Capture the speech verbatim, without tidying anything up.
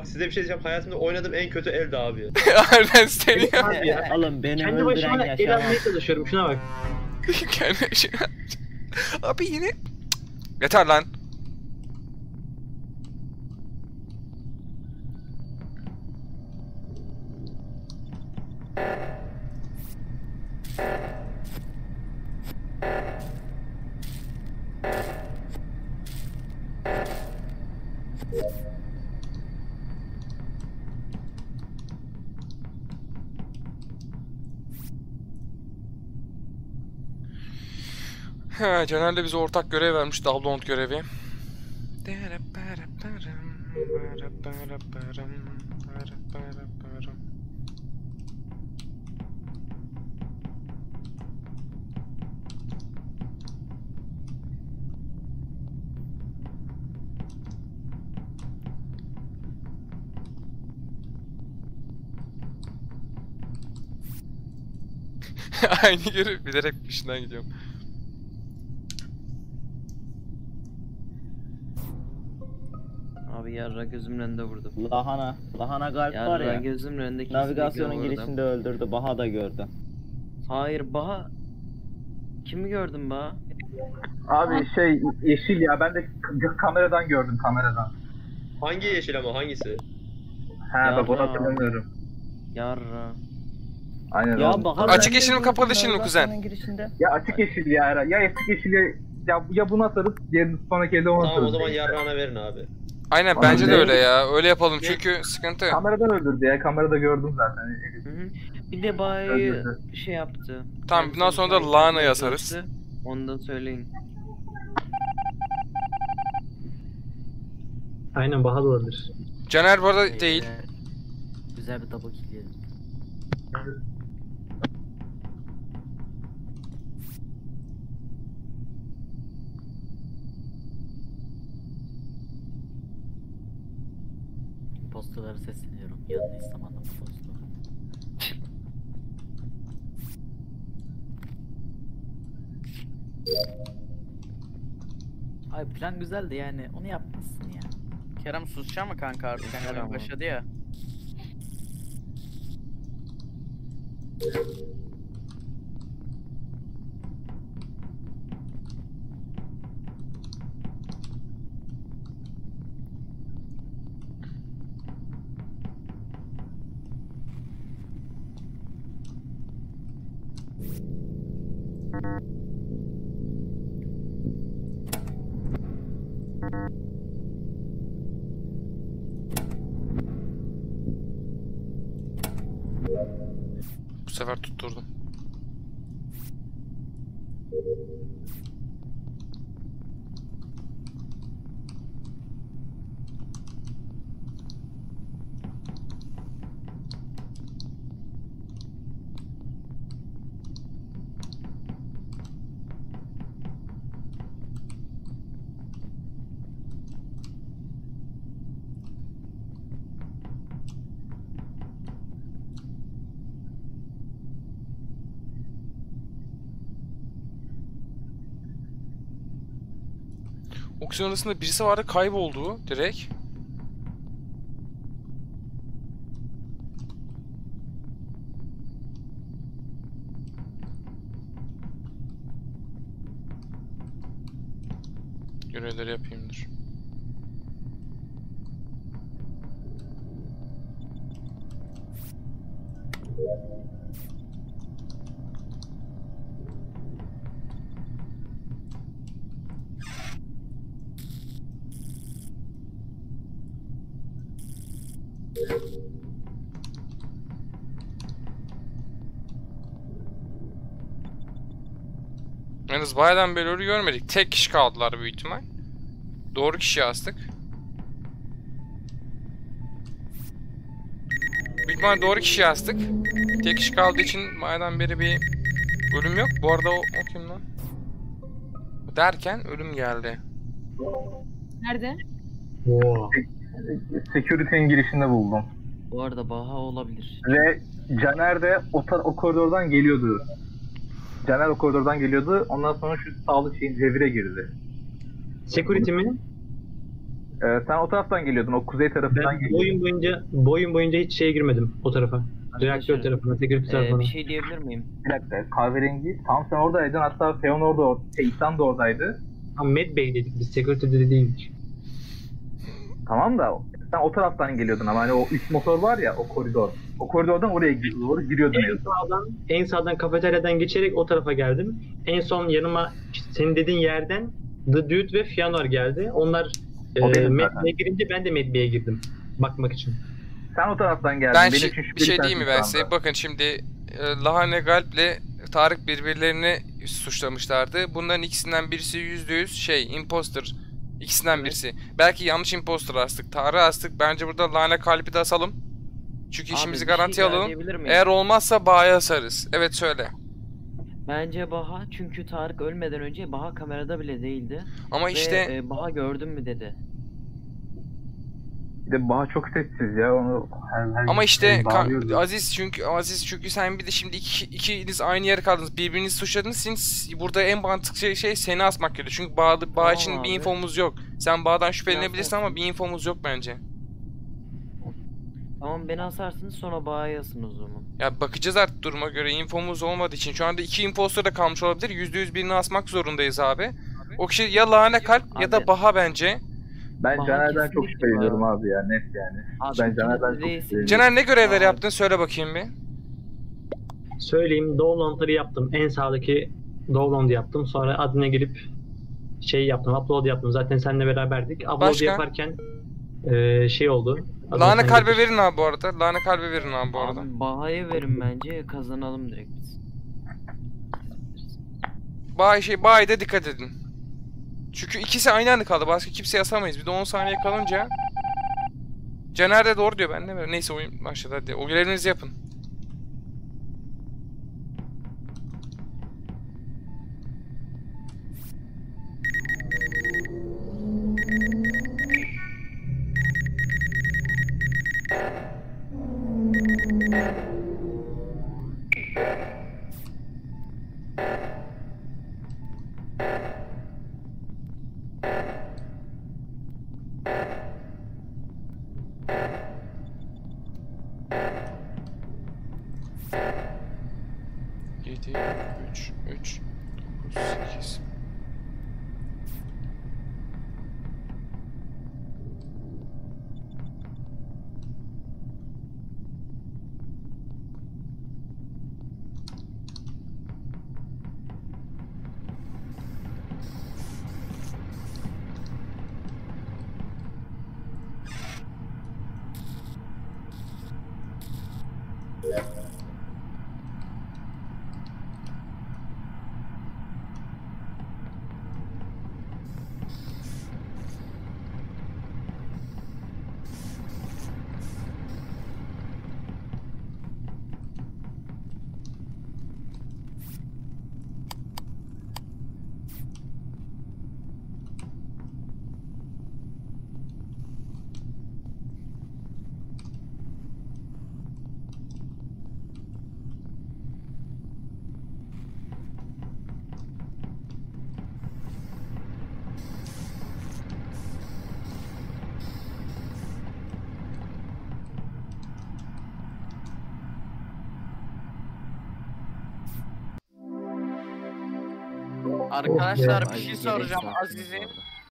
bak size bir şey diyeceğim. Hayatımda oynadığım en kötü eldi abi. Aynen seni. Abi ya. Oğlum beni Kendi başıma öldüren el almaya yaşamaz. çalışıyorum. Şuna bak. Kendi şey. Abi yine. Yeter lan. Ha, Caner'le bize ortak görev vermiş, Double görevi. Aynı görev, bilerek peşinden gidiyorum. Abi yarra gözümün önünde vurdu. Lahana. Lahana kalp var Yarra ya. gözümün önünde Navigasyonun kesinlikle vurdu. girişinde öldürdü. Baha da gördü. Hayır Baha. Kimi gördün Baha? Abi şey yeşil ya, ben de k- kameradan gördüm, kameradan. Hangi yeşil ama hangisi? He Ya bak onu bravo. hatırlamıyorum. Yarra. Aynen Ya o. Baha Açık ben yeşil mi, de kapalı gördüm yeşil mi kuzen? navigasyonun girişinde. Ya açık yeşil ya, Era. Ya açık yeşil ya, ya, ya bunu atarız, diğer sonraki elde onu atarız. Tamam o zaman yarrağına verin abi. Aynen, Abi bence de ne? öyle ya. Öyle yapalım çünkü sıkıntı. Kameradan öldürdü ya, kamerada gördüm zaten. Hı hı. Bir de Baha'yı Öldürdü. şey yaptı. Tamam, bundan sonra da Lana yazarız. Onu da söyleyin. Aynen Baha da olabilir. Caner bu arada değil. Güzel bir double kill yedim. Postaları sesleniyorum. Yanına İslaman'da posta. Ay plan güzeldi yani. Onu yapmışsın ya. Kerem susacak mı kanka artık? Susacağım Hani ama. başladı ya. Bu sefer tutturdum. Oksijen arasında birisi vardı, kayboldu direkt. Görevleri yapayımdır. Yalnız bayağıdan beri ölü görmedik. Tek kişi kaldılar büyük ihtimal. Doğru kişiye astık. Büyük ihtimal doğru kişiye astık. Tek kişi kaldığı için bayağıdan beri bir ölüm yok. Bu arada o, o kim lan? Derken ölüm geldi. Nerede? Oo. Security'nin girişinde buldum. Bu arada Baha olabilir. Ve Caner de o, tar- o koridordan geliyordu. Caner o koridordan geliyordu. Ondan sonra şu sağlık şeyin revire girdi. Security mi? Ee, sen o taraftan geliyordun. O kuzey tarafından Ben geliyordun. boyun boyunca boyun boyunca hiç şeye girmedim o tarafa. Reaktör Arkadaşlar, tarafına, security Ee, tarafına. bir şey diyebilir miyim? Bir dakika. Kahverengi. Tam sen oradaydın. Hatta Feon orada, or şey, İhsan da oradaydı. Ama Med Bey dedik biz, security'de değildik. Tamam da sen o taraftan geliyordun ama hani o üst motor var ya, o koridor. O koridordan oraya gi- doğru giriyordun. En sağdan, en sağdan kafeteryadan geçerek o tarafa geldim. En son yanıma işte senin dediğin yerden The Dude ve Fëanor geldi. Onlar O e, benim Med zaten. Bey'e girince ben de Med Bey'e girdim. Bakmak için. Sen o taraftan geldin. Ben Benim şi- için bir şüpheli şey diyeyim mi sensin ben şu size? anda. Bakın şimdi e, Lahane Galp'le Tarık birbirlerini suçlamışlardı. Bunların ikisinden birisi yüzde yüz şey imposter. İkisinden birisi. Belki yanlış imposter astık. Tarık'ı astık. Bence burada Lahane Galp'i de asalım. Çünkü Abi, işimizi bir şey garantiye daha alalım. diyebilir miyim? Eğer olmazsa Baha'ya asarız. Evet söyle. Bence Baha, çünkü Tarık ölmeden önce Baha kamerada bile değildi. Ama Ve işte e, Baha gördün mü dedi. Bir de Baha çok sessiz ya. Onu her, her ama işte her kan- bağırıyordu. Aziz çünkü Aziz çünkü sen bir de şimdi iki, ikiniz aynı yere kaldınız. Birbirinizi suçladınız. Sizin burada en mantıklı şey, şey seni asmak gerekiyor. Çünkü Bağ, Bağ Tamam için abi. bir infomuz yok. Sen Bağ'dan şüphelenebilirsin olsun. ama bir infomuz yok bence. Tamam, beni asarsınız, sonra Baha'yı asın o zaman. Ya bakacağız artık duruma göre, infomuz olmadığı için. Şu anda iki impostor da kalmış olabilir. yüzde yüz birini asmak zorundayız abi. O kişi ya Lahane Kalp ya da Abi. Baha bence. Ben Baha Caner'den çok kesinlikle şüpheleniyorum Baha. abi ya, net yani. Abi, Ben ikiniz Caner'den de çok değilsiniz. şüpheleniyorum. Caner ne görevler Abi. yaptın? Söyle bakayım bir. Söyleyeyim, Dovland'ları yaptım. En sağdaki Dovland'ı yaptım. Sonra adına girip şey yaptım, upload yaptım. Zaten seninle beraberdik. Upload Başka? yaparken e, şey oldu. Adını Lahane sen Kalp'e getir. verin abi bu arada. Lahane Kalp'e verin abi bu arada. Abi Baha'ya verin bence, kazanalım direkt biz. Bay şey Bay'da dikkat edin. Çünkü ikisi aynı anda kaldı. Başka kimseyi asamayız. Bir de on saniye kalınca Caner de doğru diyor. Ben de mi? Neyse oyun başladı hadi. O görevinizi yapın. yedi, üç, üç, dokuz, sekiz. Arkadaşlar Oh, bir şey Aziz soracağım gerek Aziz'in. sorsunuz